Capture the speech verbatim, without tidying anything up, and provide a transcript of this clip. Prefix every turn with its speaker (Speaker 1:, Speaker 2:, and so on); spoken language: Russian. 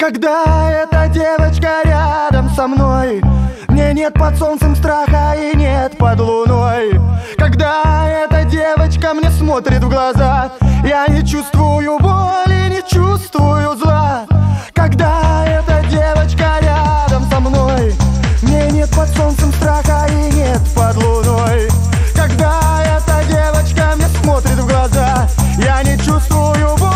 Speaker 1: Когда эта девочка рядом со мной, мне нет под солнцем страха и нет под луной. Когда эта девочка мне смотрит в глаза, я не чувствую боли, не чувствую зла. Когда эта девочка рядом со мной, мне нет под солнцем страха и нет под луной. Когда эта девочка мне смотрит в глаза, я не чувствую боли.